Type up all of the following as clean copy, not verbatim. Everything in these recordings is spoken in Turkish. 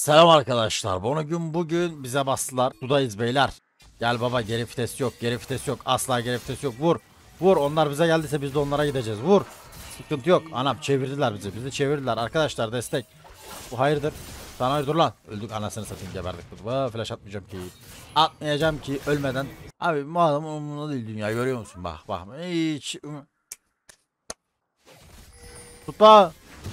Selam arkadaşlar. Bugün bize bastılar. Sudayız beyler. Gel baba, geri vites yok. Geri vites yok. Asla geri vites yok. Vur. Vur. Onlar bize geldiyse biz de onlara gideceğiz. Vur. Sıkıntı yok. Anam çevirdiler bizi. Bizi çevirdiler. Arkadaşlar destek. Bu hayırdır? Sana hayırdır lan. Öldük, anasını satayım, geberdik. Flash atmayacağım ki. Atmayacağım ki ölmeden. Abi bu adam umurumda değil dünya, görüyor musun? Bak. Hiç. Tutma.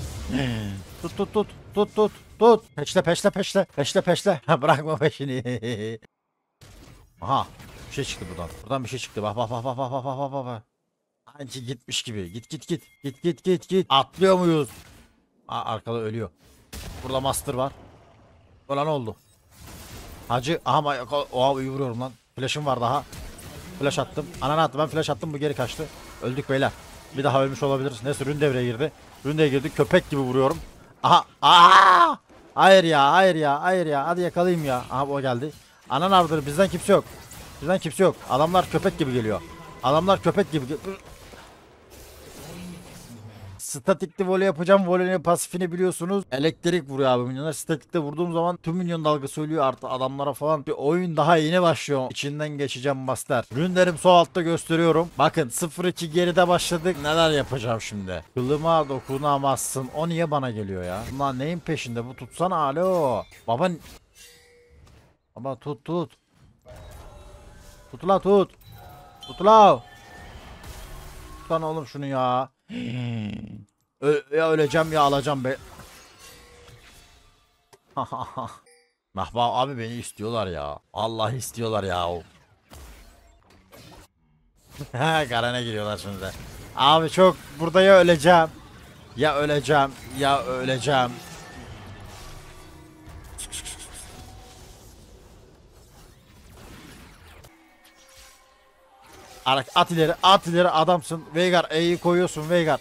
Tut. Peşle. Ha, bırakma peşini. Aha. Bir şey çıktı buradan. Buradan bir şey çıktı. Bak. Sanki gitmiş gibi. Git. Atlıyor muyuz? Arkada ölüyor. Burada master var. Ulan oldu. Hacı. Aha, oha, iyi vuruyorum lan. Flash'ım var daha. Flash attım. Ananı attı. Ben flash attım. Bu geri kaçtı. Öldük beyler. Bir daha ölmüş olabiliriz. Neyse, rün devreye girdi. Rün girdi. Köpek gibi vuruyorum. Aha. Hayır ya. Hadi yakalayayım ya. Aha, o geldi. Anan avdır. Bizden kimse yok. Adamlar köpek gibi geliyor. Statikli voley yapacağım. Voley'nin pasifini biliyorsunuz. Elektrik vuruyor abi minyonlar. Statikte vurduğum zaman tüm minyon dalgası ölüyor artık adamlara falan. Bir oyun daha yeni başlıyor. İçinden geçeceğim master. Ürünlerim sol altta gösteriyorum. Bakın 0-2 geride başladık. Neler yapacağım şimdi? Kılıma dokunamazsın. O niye bana geliyor ya? Bunlar neyin peşinde? Bu tutsana, alo. Baba tut. Tut la. Tutsana oğlum şunu ya. Ya öleceğim ya alacağım be. Mahva abi, beni istiyorlar ya. Allah istiyorlar ya. Karana giriyorlar şimdi. Abi çok burada, ya öleceğim. Ya öleceğim. At ileri adamsın. Veigar E'yi koyuyorsun Veigar.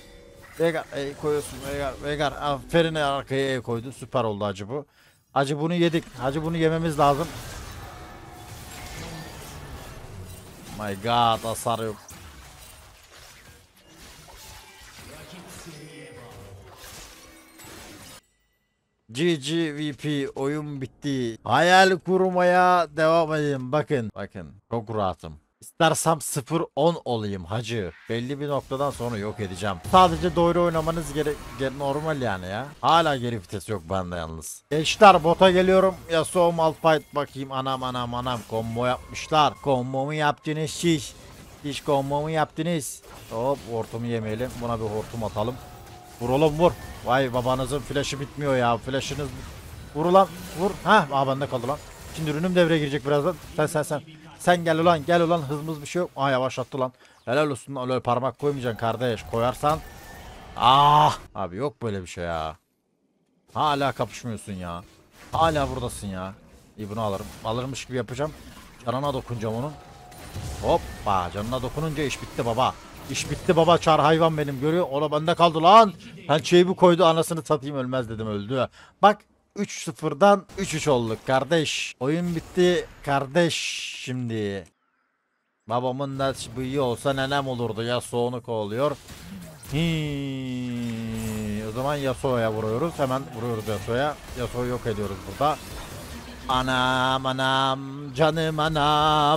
Veigar. Aferin, arkaya E koydu. Süper oldu hacı bu. Hacı bunu yedik. Hacı bunu yememiz lazım. My god, hasar yok. GGVP, oyun bitti. Hayal kurmaya devam edin. Bakın. Çok rahatım. İstersem 0-10 olayım hacı. Belli bir noktadan sonra yok edeceğim. Sadece doğru oynamanız normal yani ya. Hala geri vites yok bende yalnız. Gençler, bota geliyorum. Yasuo Malphite, bakayım. Anam. Combo yapmışlar. Combo mu yaptınız siz? Siz combo mu yaptınız? Hop, hortumu yemeyelim. Buna bir hortum atalım. Vur oğlum vur. Vay, babanızın flash'ı bitmiyor ya. Flash'ınız vur ulan. Vur. Ha, bende kaldı lan. Şimdi ürünüm devreye girecek birazdan. Sen gel ulan, hızımız bir şey yok. Yavaşlattı lan. Helal olsun, öyle parmak koymayacaksın kardeş. Koyarsan abi, yok böyle bir şey ya. Hala kapışmıyorsun ya. Hala buradasın ya. İyi, bunu alırım. Alırmış gibi yapacağım. Canına dokunacağım onun. Hoppa, canına dokununca iş bitti baba. Çar hayvan benim, görüyor. Ola bende kaldı lan. Pençeyi bu koydu, anasını satayım, ölmez dedim, öldü. Bak, 3-0'dan 3-3 olduk kardeş. Oyun bitti kardeş şimdi. Babamın da bu iyi olsa nenem olurdu. Yasuo'nu kovalıyor. O zaman Yasuo'ya vuruyoruz. Hemen vuruyoruz Yasuo'ya. Yasuo'yu yok ediyoruz burada. Anam canım anam.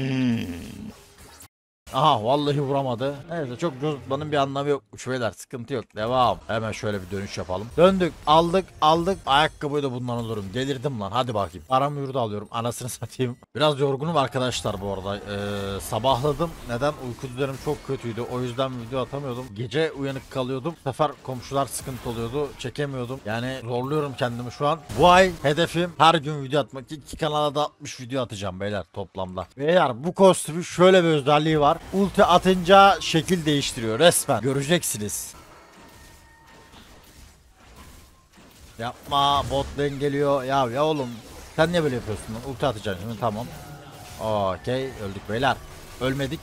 Aha, vallahi vuramadı. Neyse, çok cozutmanın bir anlamı yok. Beyler, sıkıntı yok. Devam. Hemen şöyle bir dönüş yapalım. Döndük. Aldık. Ayakkabıyı da bundan alırım. Delirdim lan. Hadi bakayım. Paramı yurda alıyorum. Anasını satayım. Biraz yorgunum arkadaşlar bu arada. Sabahladım. Neden? Uyku düzenim çok kötüydü. O yüzden video atamıyordum. Gece uyanık kalıyordum. Bu sefer komşular sıkıntı oluyordu. Çekemiyordum. Yani zorluyorum kendimi şu an. Bu ay hedefim her gün video atmak. 2 kanala da 60 video atacağım beyler toplamda. Beyler, bu kostümün şöyle bir özelliği var. Ulti atınca şekil değiştiriyor resmen. Göreceksiniz. Yapma, bot lane geliyor. Ya oğlum, sen niye böyle yapıyorsun? Ulti atacaksın şimdi, tamam. Okey, öldük beyler. Ölmedik.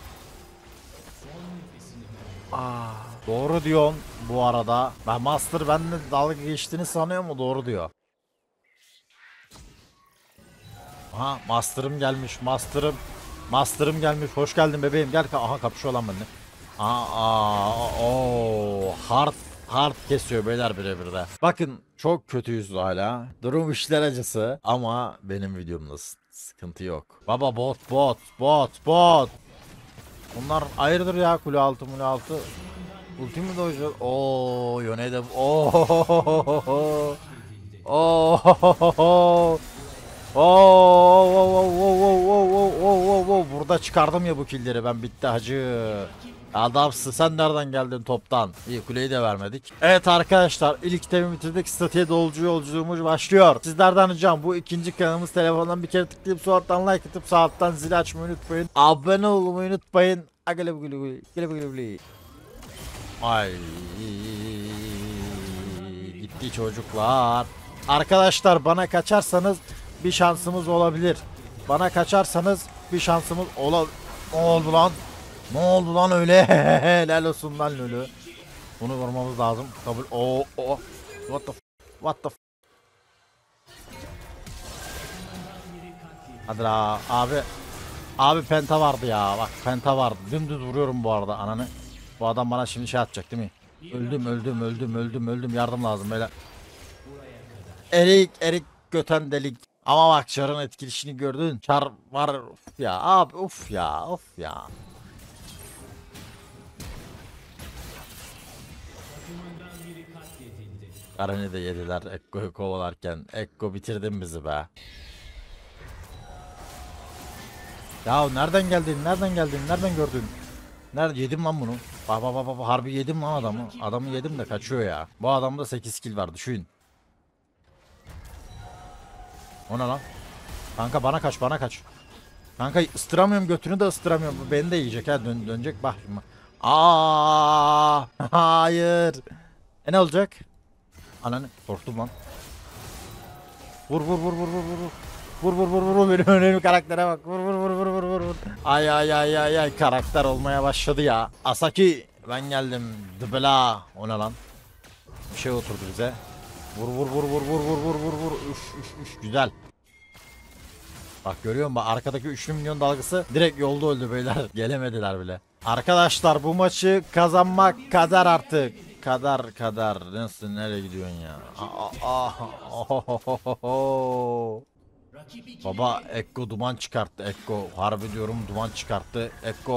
Doğru diyorsun bu arada. Ben Master benimle dalga geçtiğini sanıyor mu? Doğru diyor. Aha, Master'ım gelmiş. Hoş geldin bebeğim. Gel. Aha, kapışıyor lan benimle. Hard hard kesiyor beyler birebir de. Bakın çok kötüyüz hala. Durum işler acısı ama benim videomda sıkıntı yok. Baba bot. Bunlar hayırdır ya, kule altı mule altı. Ultimi de hocam. Ooo yönedim. Ooo. Ooo. Oo, burada çıkardım ya bu killleri ben, bitti hacı. Adamsın, sen nereden geldin toptan? İyi, kuleyi de vermedik. Evet arkadaşlar, ilk temi bitirdik. Strateji dolcu yolculuğumuz başlıyor. Sizlerden ricam, bu ikinci kanalımız, telefondan bir kere tıklayıp sonradan like atıp sağ alttan zili açmayı unutmayın. Abone olmayı unutmayın. Ay gitti çocuklar. Arkadaşlar bana kaçarsanız bir şansımız olabilir. Bana kaçarsanız bir şansımız olabilir. Ne oldu lan? Ne oldu lan öyle? Helal olsun lan Lülü. Bunu vurmamız lazım. Kabul. Oo. What the Hadi la abi. Abi penta vardı ya. Bak penta vardı. Dümdüz vuruyorum bu arada ananı. Bu adam bana şimdi şey atacak değil mi? Öldüm. Yardım lazım böyle. Erik göten delik. Ama bak çarın etkileşini gördün. Çar var ya abi, of ya. Karını da yediler Ekko'yu kovalarken. Ekko bitirdin bizi be. Ya nereden gördün? Nerede yedim lan bunu? Bak harbi yedim lan adamı. Adamı yedim de kaçıyor ya. Bu adamda 8 kill var, düşün. O ne lan? Kanka bana kaç. Kanka ıstıramıyorum, götünü de ıstıramıyorum. Bu beni de yiyecek ha, dönecek bak şimdi. Aa, hayır. Ne olacak? Ananı korktum lan. Vur. Vur benim karaktere bak. Vur. Ay karakter olmaya başladı ya. Asaki ben geldim. Dıbela. O ne lan? Bir şey oturdu bize. Vur. Üf. Güzel. Bak görüyor musun? Arkadaki 3 milyon dalgası direkt yolda öldü beyler. Gelemediler bile. Arkadaşlar bu maçı kazanmak kadar artık. Kadar. Nasıl, nereye gidiyorsun ya? Baba Ekko duman çıkarttı. Ekko harbi diyorum, duman çıkarttı. Ekko.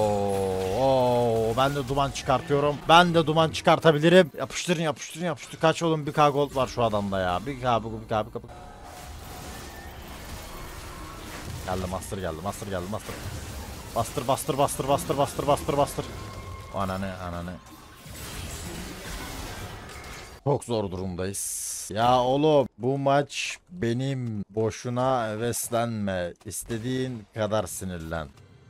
Ben de duman çıkartıyorum. Ben de duman çıkartabilirim. Yapıştırın. Kaç oğlum, 1k gold var şu adamda ya. 1k. Geldi master geldi. Bastır. Ananı. Çok zor durumdayız. Ya oğlum bu maç benim, boşuna heveslenme. İstediğin kadar sinirlen.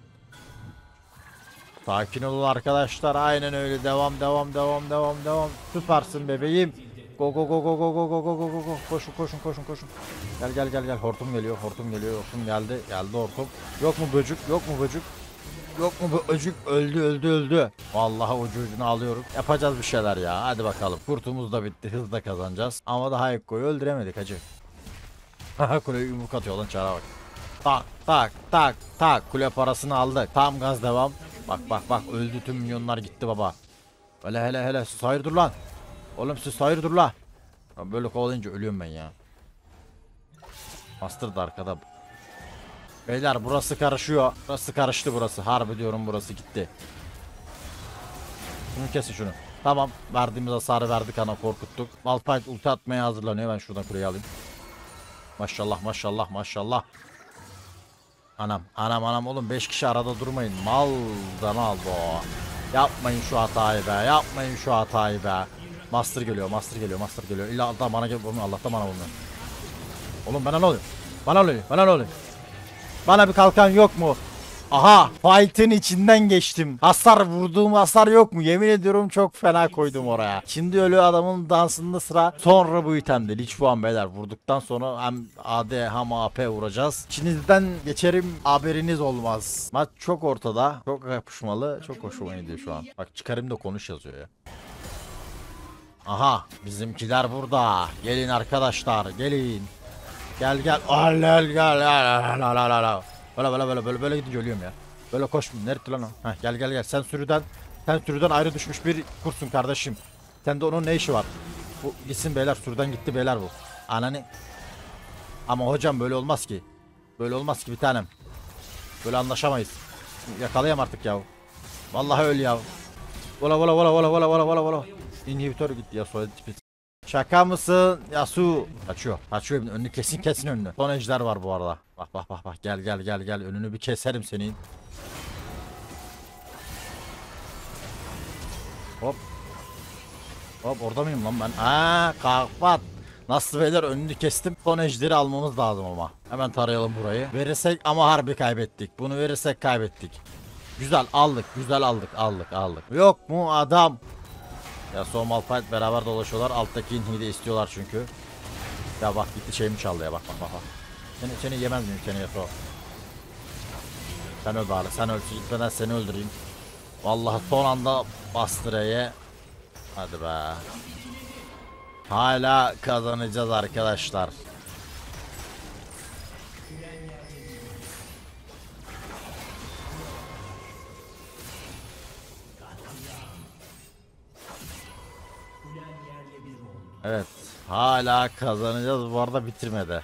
Sakin olun arkadaşlar, aynen öyle, devam. Süpersin bebeğim. Go. Koşun. Gel. Hortum geliyor. Hortum geldi hortum. Yok mu böcük? Bu öcük öldü. Vallahi ucunu alıyoruz. Yapacağız bir şeyler ya. Hadi bakalım. Kurtumuz da bitti. Hızla kazanacağız. Ama daha Ekko'yu öldüremedik hacı. Kuleyi yumruk atıyor lan, çara bak. Tak. Kule parasını aldık. Tam gaz devam. Bak. Öldü, tüm milyonlar gitti baba. Hele. Siz hayırdır lan. Oğlum siz hayırdır lan. Böyle kovalayınca ölüyorum ben ya. Master da arkada. Beyler burası karışıyor. Burası karıştı burası. Harbi diyorum, burası gitti. Şunu kesin şunu. Tamam. Verdiğimiz hasarı verdik, ana korkuttuk. Malphite ulti atmaya hazırlanıyor. Ben şuradan kuleyi alayım. Maşallah. Anam oğlum, 5 kişi arada durmayın. Maldan aldı o. Yapmayın şu hatayı be. Master geliyor. İlla Allah bana gel. Allah'tan bana vurmuyor. Oğlum bana ne oluyor? Bana ne oluyor? Bana bir kalkan yok mu? Aha, fight'ın içinden geçtim. Vurduğum hasar yok mu? Yemin ediyorum çok fena koydum oraya. Şimdi ölü adamın dansında sıra. Sonra bu itemde Lich puan beyler. Vurduktan sonra hem AD hem AP vuracağız. İçinizden geçerim, haberiniz olmaz. Maç çok ortada. Çok yapışmalı. Çok hoşuma gidiyor şu an. Bak çıkarım da konuş yazıyor ya. Aha, bizimkiler burada. Gelin arkadaşlar, gelin. Gel. Gel. Böyle gidince ölüyorum ya. Böyle koşmayayım. Nerede lan o? Heh, gel. Sen sürüden ayrı düşmüş bir kursun kardeşim. Sen de onun ne işi var? Bu gitsin beyler, sürüden gitti beyler bu. Ananı. Ama hocam böyle olmaz ki. Böyle olmaz ki bir tanem. Böyle anlaşamayız. Yakalayam artık ya. Vallahi öl ya. Vola vola vola vola vola vola vola vola. İnhibitör gitti ya, soyadı tipi. Şaka mısın? Yasu. Kaçıyor. Kaçıyor. Önünü kesin önünü. Son ejder var bu arada. Bak bak bak bak. Gel gel gel gel. Önünü bir keserim senin. Hop. Hop, orada mıyım lan ben? Aa, kapat. Nasıl beyler, önünü kestim. Son ejderi almamız lazım ama. Hemen tarayalım burayı. Verirsek ama harbi kaybettik. Bunu verirsek kaybettik. Güzel aldık. Güzel aldık. Yok mu adam? Ya son Malphite beraber dolaşıyorlar. Alttaki inhiyi de istiyorlar çünkü. Ya bak gitti şeyimi çaldı ya, bak bak bak. Seni yemez miyim seni Yasuo? Sen öl bari, sen öl. Gitmeden seni öldüreyim. Vallahi son anda bastıraya. Hadi be. Hala kazanacağız arkadaşlar. Evet. Hala kazanacağız. Bu arada bitirmedi.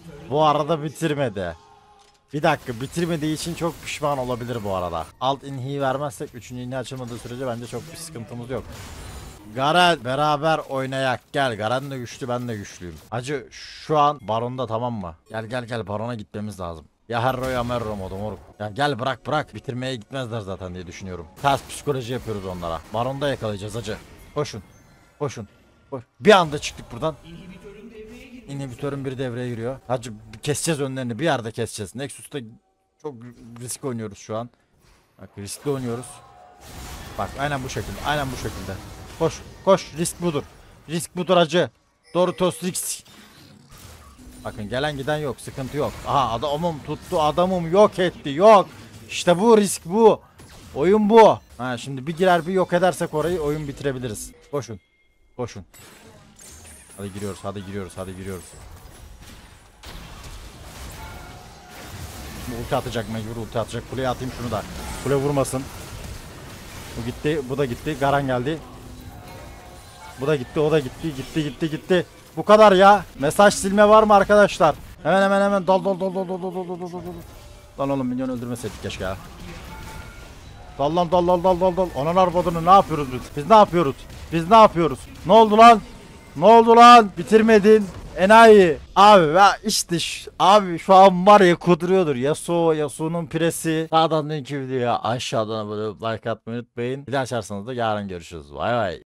Bir dakika, bitirmediği için çok pişman olabilir bu arada. Alt inhiyi vermezsek 3. inhi açılmadığı sürece bence çok bir sıkıntımız yok. Garen beraber oynayak, gel. Garen de güçlü, ben de güçlüyüm. Hacı şu an baronda, tamam mı? Gel gel gel, barona gitmemiz lazım. Ya Herro ya Merro modu moruk. Ya gel, bırak bitirmeye gitmezler zaten diye düşünüyorum. Ters psikoloji yapıyoruz onlara. Baronda yakalayacağız hacı. Koşun. Koş. Bir anda çıktık buradan. İnhibitörün biri devreye giriyor. Hacı keseceğiz önlerini, bir yerde keseceğiz. Nexus'ta çok risk oynuyoruz şu an. Bak, riskli oynuyoruz. Bak aynen bu şekilde. Koş, risk budur hacı. Doritos risk. Bakın gelen giden yok, sıkıntı yok. Aha, adamım tuttu, adamım yok etti, yok. İşte bu risk, bu. Oyun bu. Ha, şimdi bir girer bir yok edersek orayı, oyun bitirebiliriz. Koşun. Hadi giriyoruz. Bu ulti atacak, mecbur ulti atacak. Kuleye atayım şunu da. Kule vurmasın. Bu gitti, bu da gitti. Garan geldi. Bu da gitti, o da gitti. Bu kadar ya. Mesaj silme var mı arkadaşlar? Hemen dal. Lan oğlum, minyon öldürmeseydik keşke ya. Dal. Onun arvadını ne yapıyoruz biz? Biz ne yapıyoruz? Ne oldu lan? Bitirmedin. Enayi. Abi ya işte abi şu an var ya, kuduruyordur. Yasuo'nun piresi. Sağdan linki videoya, aşağıdan böyle like atmayı unutmayın. Bir de açarsanız da yarın görüşürüz. Bay bay.